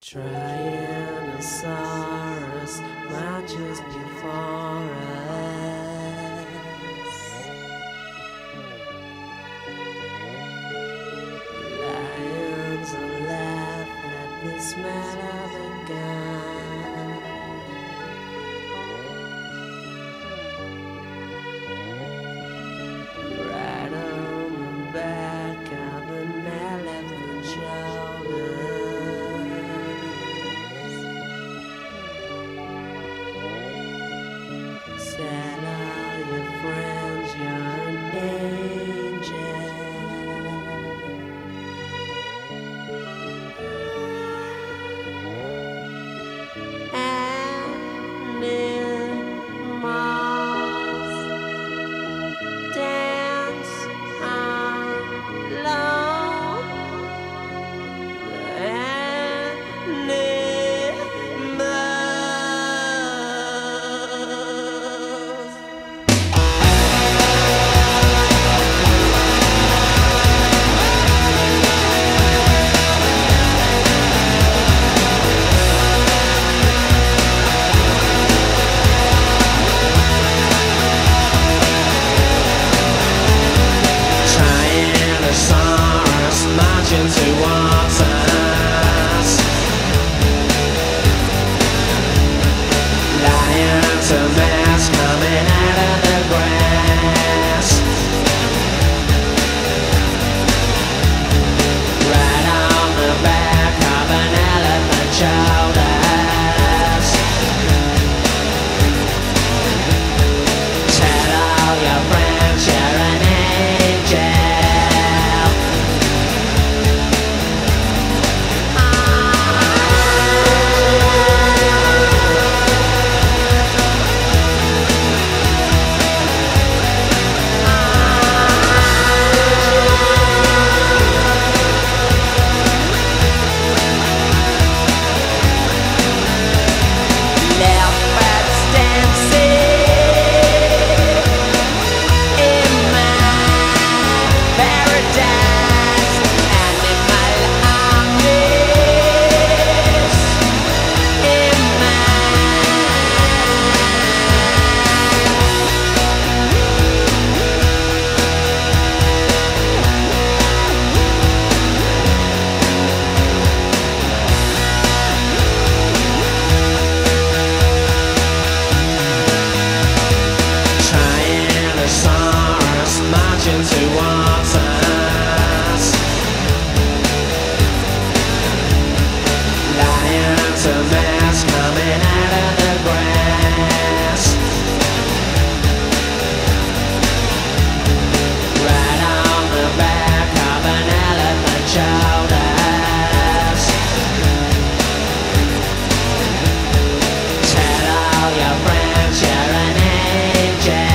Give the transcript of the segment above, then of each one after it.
Tyrannosaurus marches before us. Lions will laugh at the smell of a gun. Right on the back of an elephant shoulder. Tell all your friends you're an angel. Animals dance alone. Tyrannosaurus marching towards us. Lions a mass coming out of the grass. Right on the back of an elephant shoulders. Tell all your friends you're an angel. Tyrannosaurus marching towards us. Lions a mass coming out of the grass. Right on the back of an elephant shoulders. Tell all your friends you're an angel.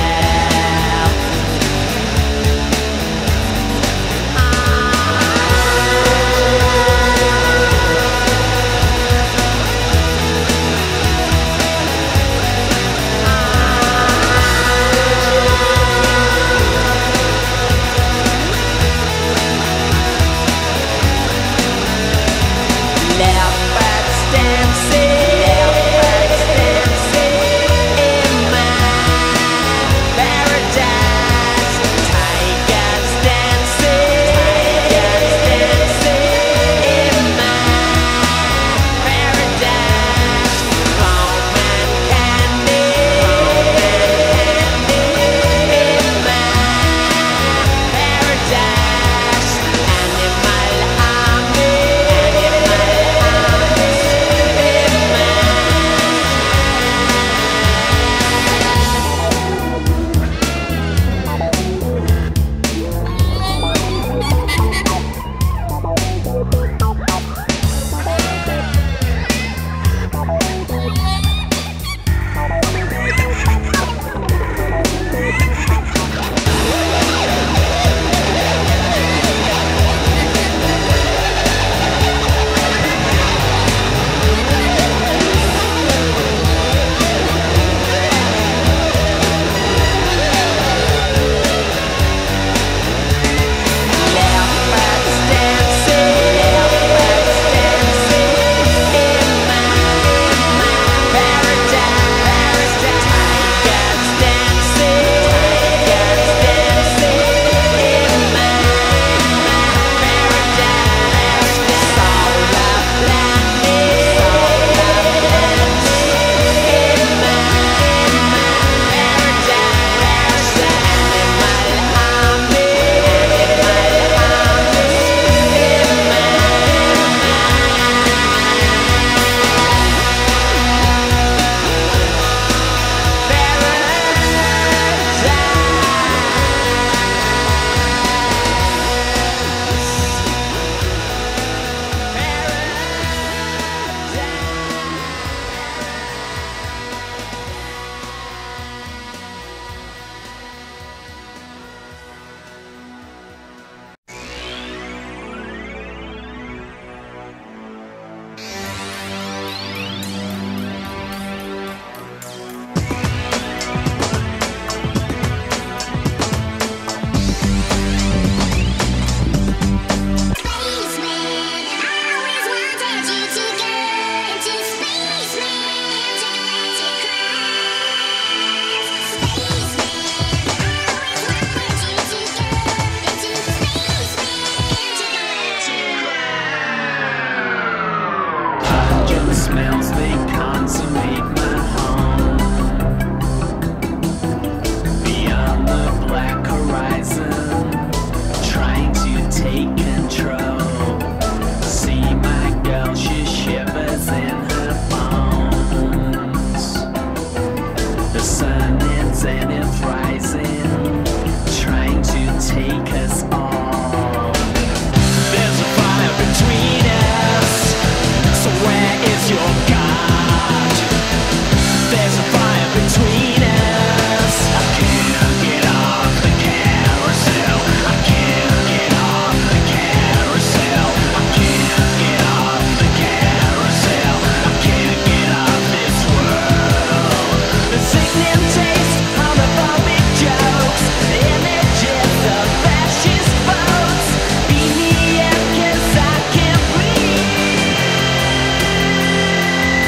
the smells they consummate my home. Beyond the black horizon, trying to take control. See my girl, she shivers in her bones. The sun is and it's rising, trying to take us all. There's a fire between us, so where is your God? There's a fire between us. I can't get off the carousel. I can't get off the carousel. I can't get off the carousel. I can't get off this world. The sickening taste of the public jokes, the images of fascist votes. Beat me up 'cause I can't breathe.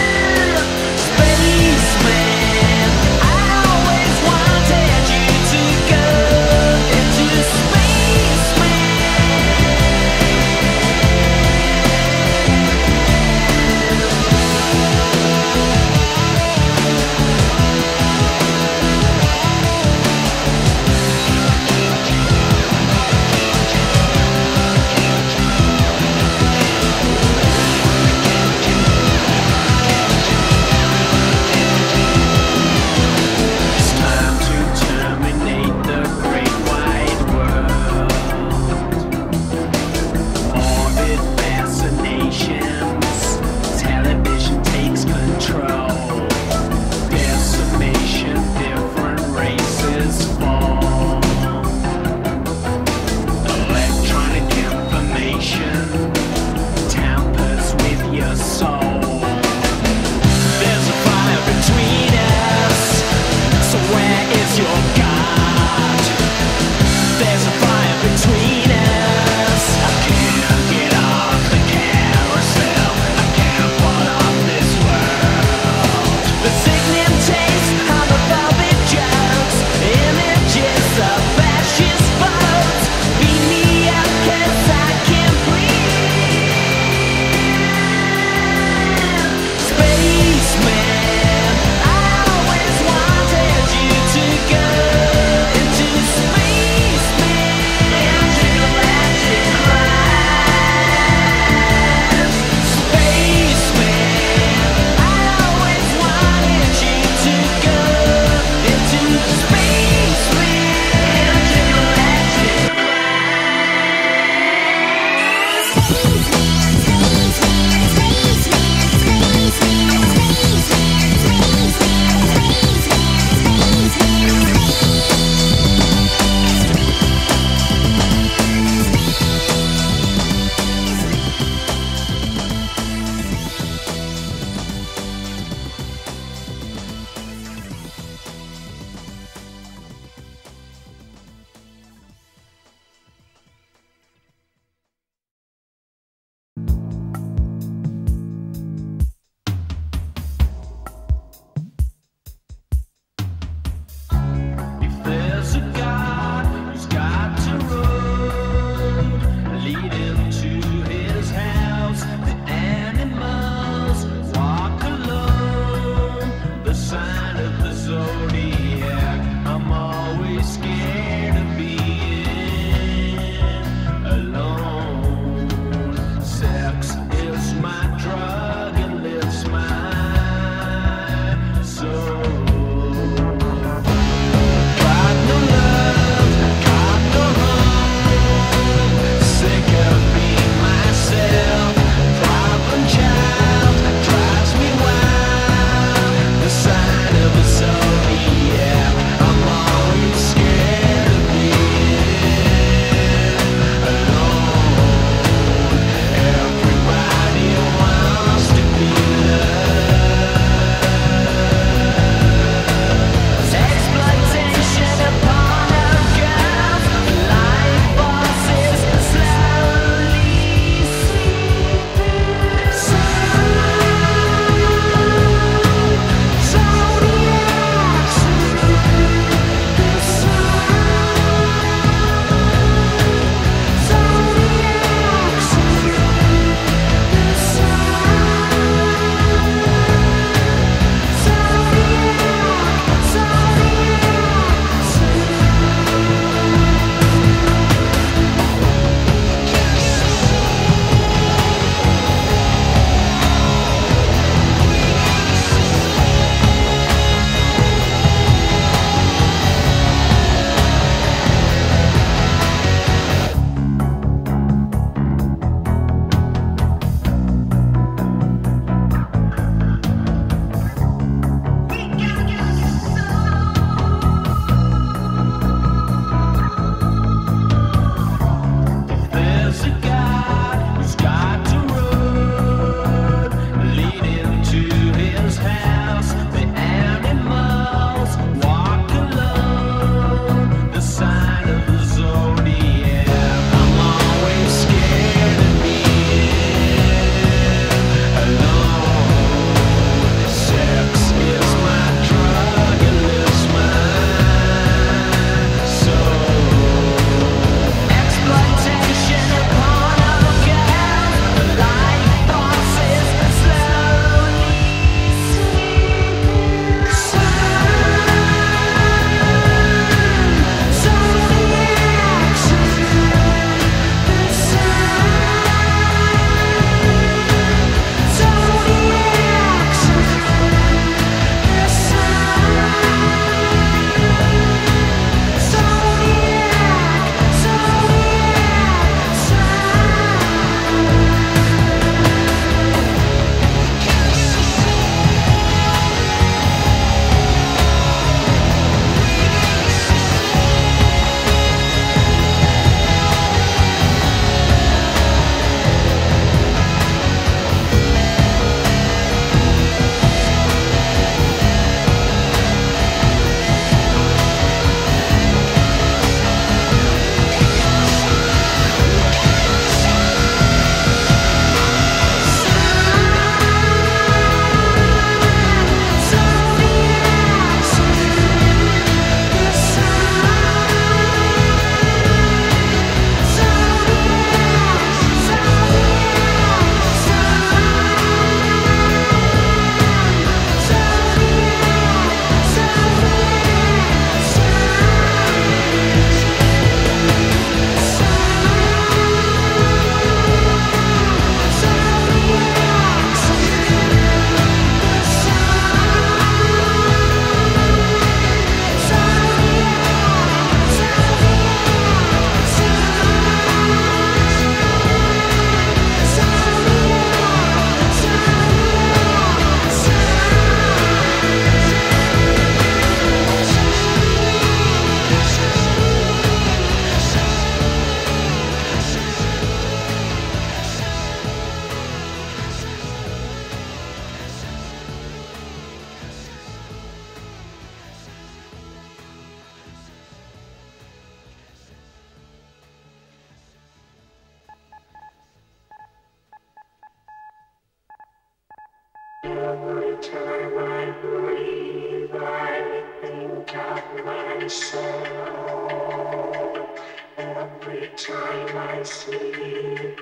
Every time I breathe, I think of my soul. Every time I sleep,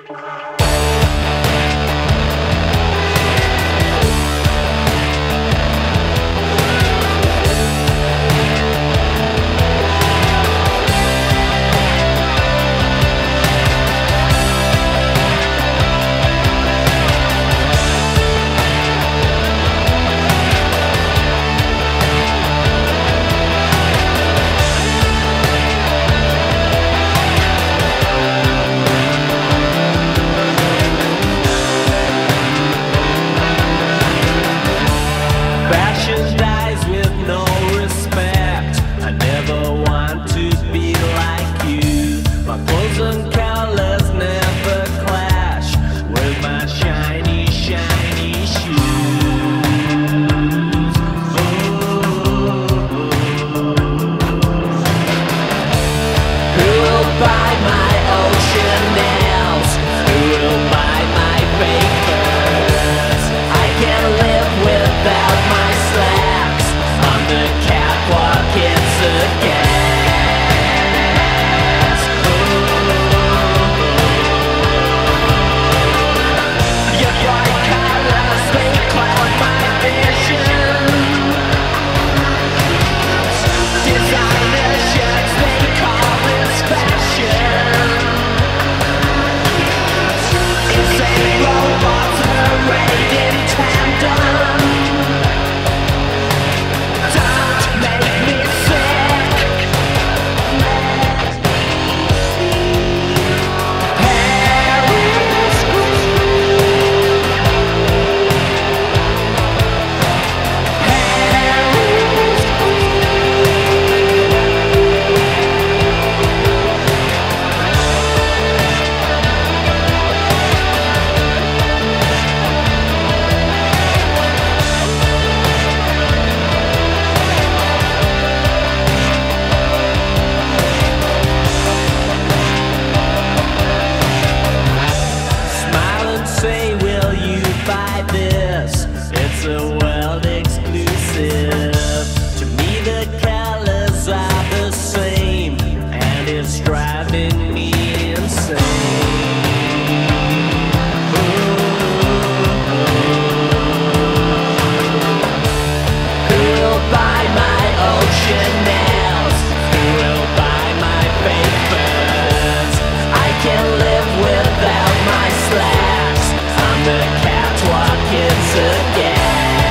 Fashion dies with no respect. I never want to be like you. My clothes and colors never clash with my shiny, shiny shoes. Who will buy my ocean nails? Who will buy my fake furs? I can't live without my slacks on the catwalk. It's a gas. Your bright colors, they cloud my vision. Designer shirts, they call this fashion. Insane robots parade in tandem. Don't make me sick. Paris Smile and say, will you buy this? It's a world exclusive. To me the colors are the same, and it's driving me insane. Who will buy my ocean nails? Who will buy my fake furs? I can't live without my slacks on the catwalk. It's a gas.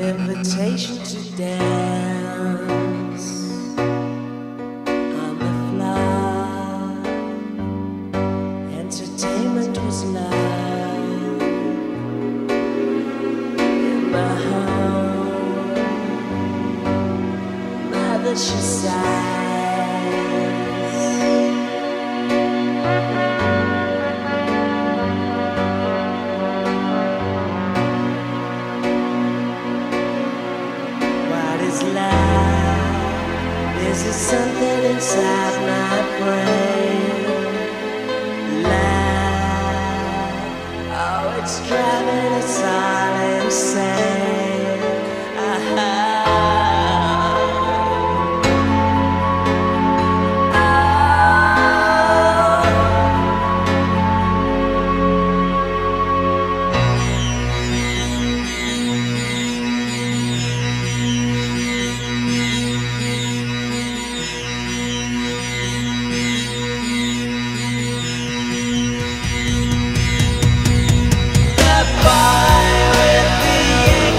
invitation to dance on the floor. Entertainment was loud in my home. Mother, she sighs. Is it something inside my brain? Life, oh, it's driving us all insane. The boy with the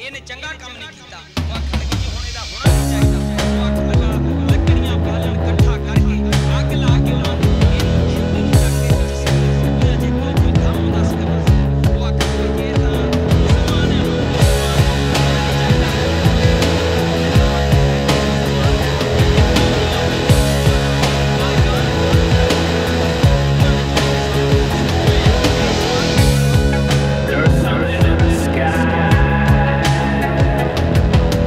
ਇਹਨੇ ਚੰਗਾ ਕੰਮ ਨਹੀਂ ਕੀਤਾ ਉਹ ਆਖਣ ਲੱਗੀ ਜੀ ਹੁਣ ਇਹਦਾ ਹੋਣਾ ਨਹੀਂ ਚਾਹੀਦਾ ਉਹ ਆਖਣ ਲੱਗਾ ਲੱਕੜੀਆਂ ਬਾਲਣ ਇਕੱਠਾ ਕਰਕੇ ਅੱਗ ਲਾ ਕੇ ਲਾਉਂ ਇਹਨੂੰ ਚੱਕ ਕੇ ਜਿਸ ਜੇ ਕੋਈ ਕੰਮ ਦੱਸ ਕਰ ਉਹ ਆਖਣ ਲੱਗੀ ਇਹ ਤਾਂ ਮੁਸਲਮਾਨ ਹੈ There's something in the sky.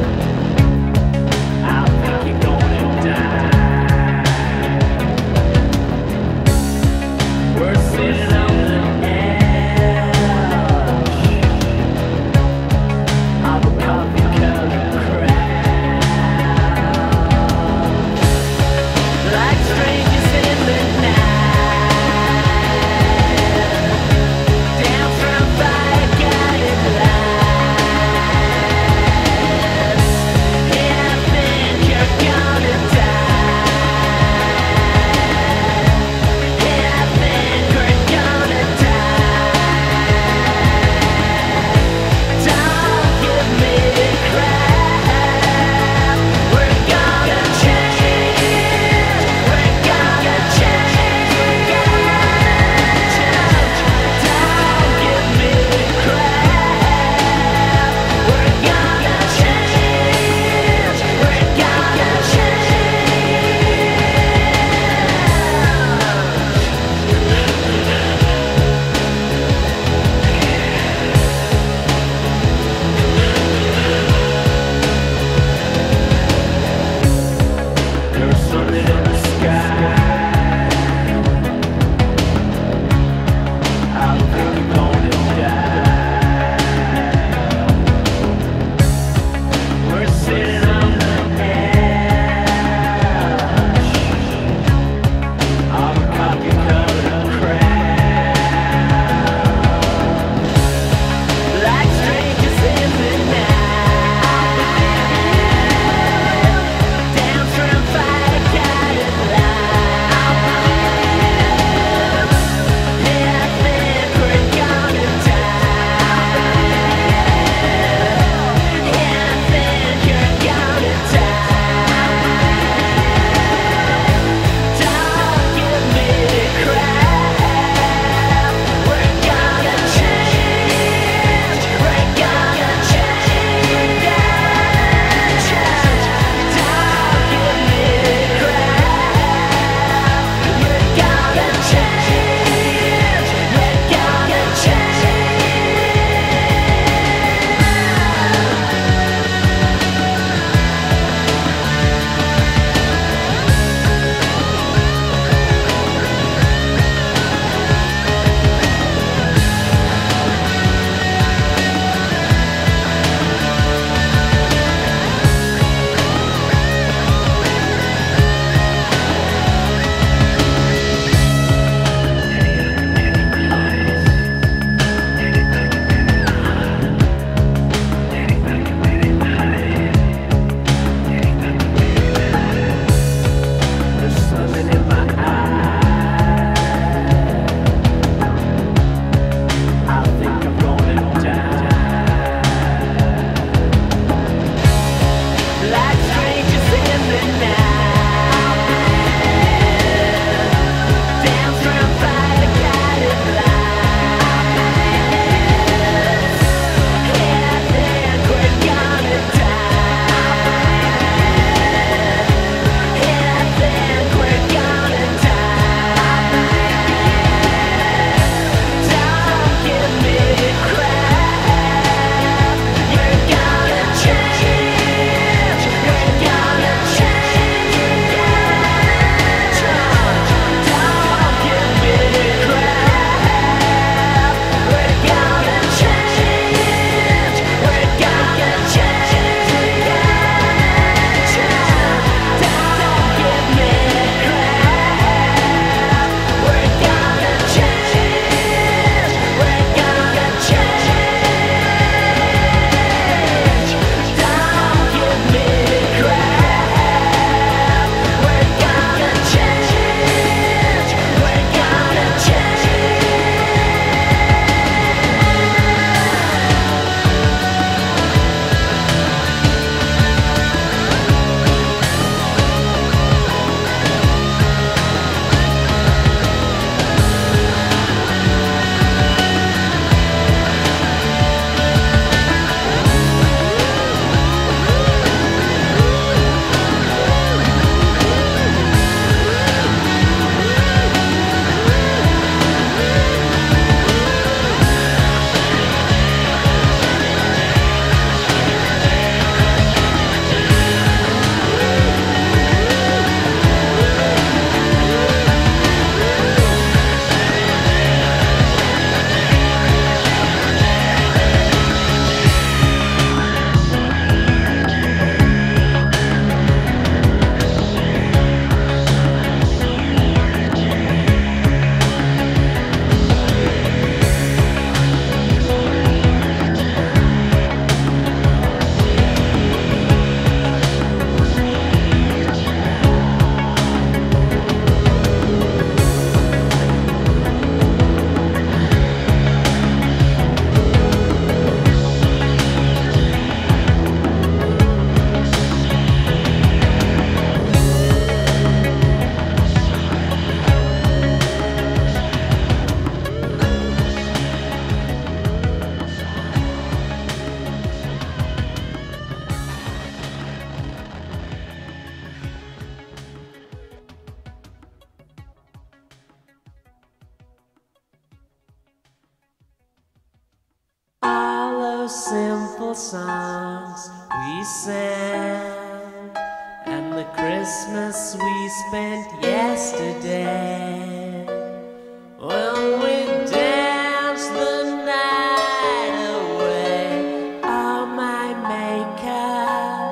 those simple songs we sang, and the Christmas we spent yesterday, when we danced the night away, all my makeup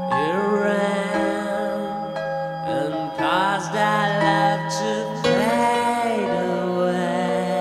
around, and caused our love to fade away.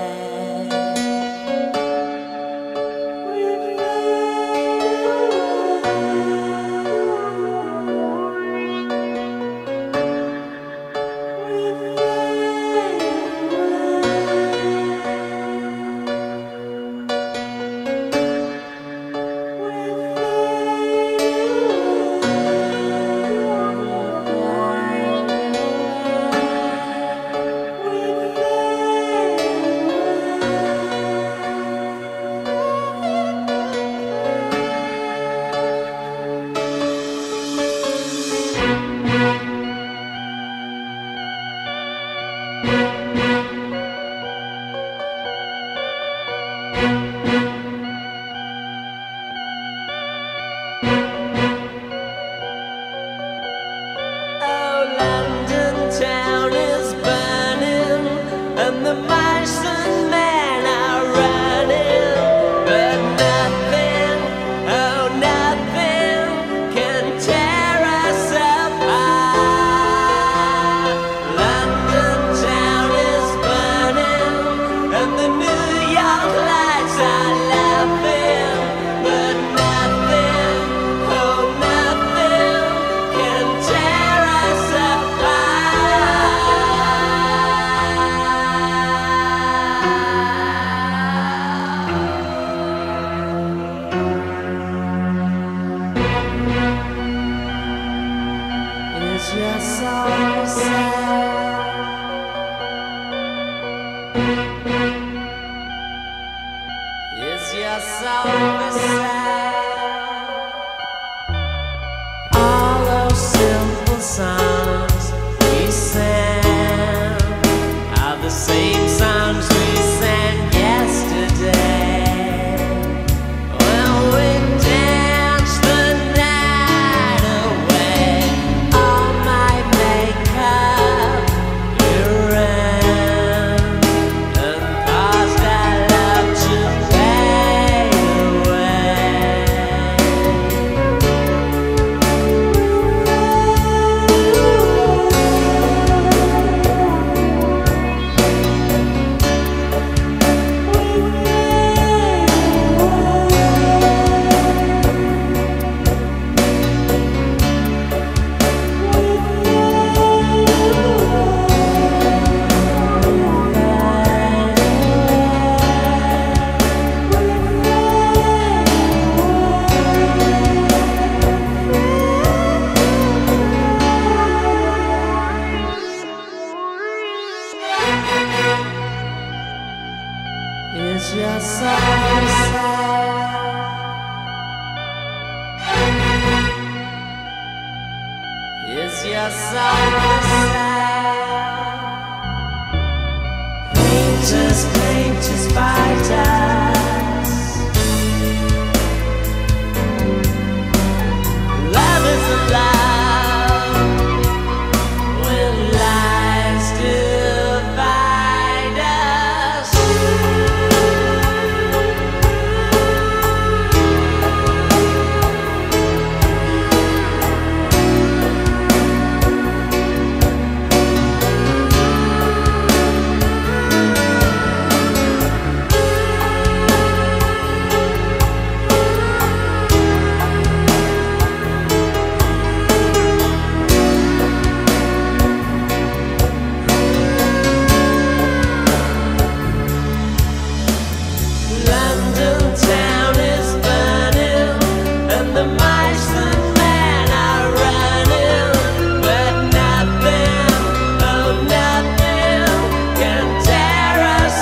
And the mice and men are running, but nothing, oh nothing can tear us apart. London town is burning, and the New York lights are laughing, but nothing, oh nothing can tear us apart. Is your soul sad? Is your soul sad? All those simple songs we sang are the same songs we sang yesterday, when we danced the night away, all my makeup around, and caused our love to fade away. Is your soul sad? Is your soul sad? Painters, painters, fighters. Love is alive when lies divide us. London town is burning, and the mice and men are running, but nothing, oh nothing can tear us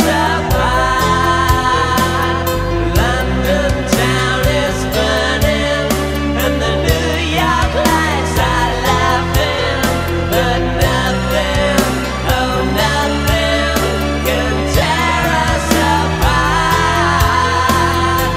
apart. London town is burning, and the New York lights are laughing, but nothing, oh nothing can tear us apart.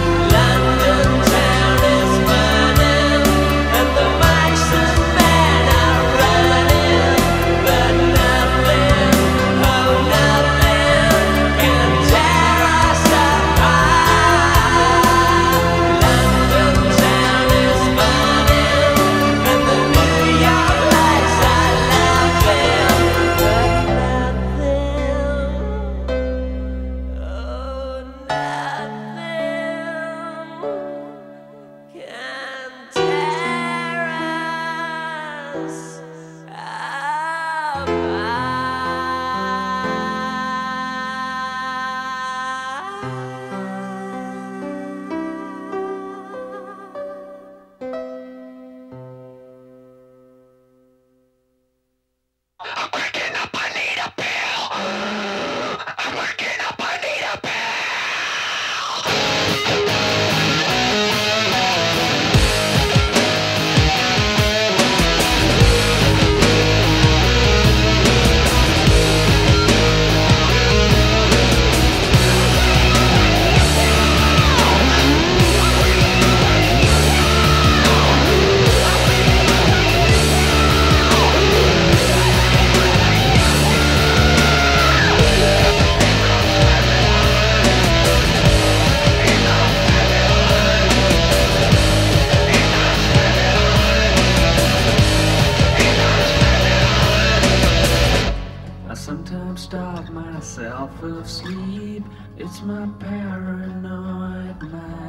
half of sleep. It's my paranoid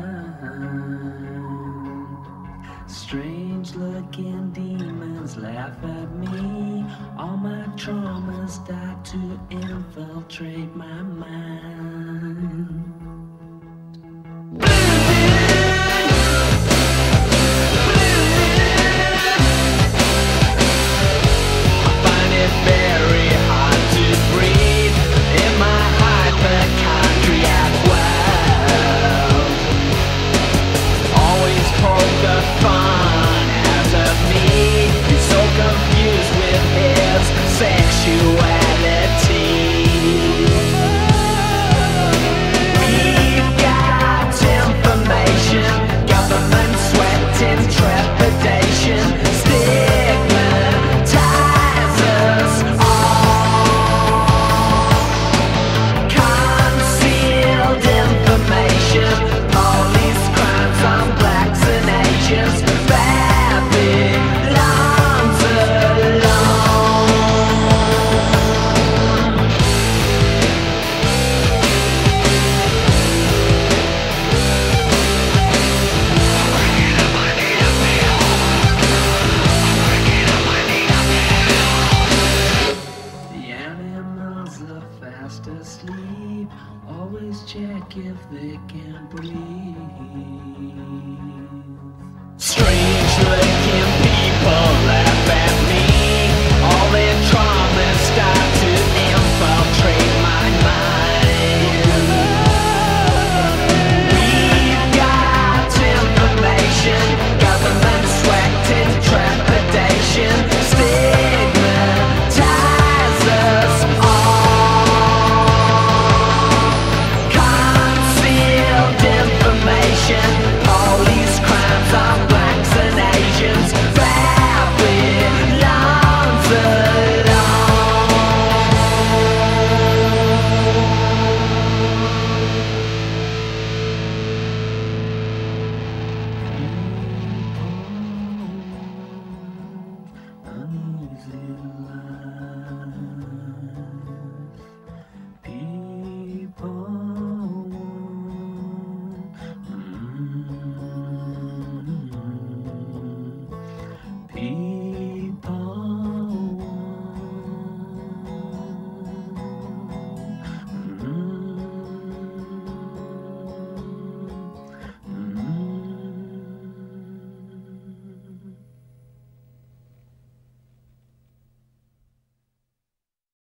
mind. Strange looking demons laugh at me. All my traumas start to infiltrate my mind. Fast asleep, always check if they can breathe.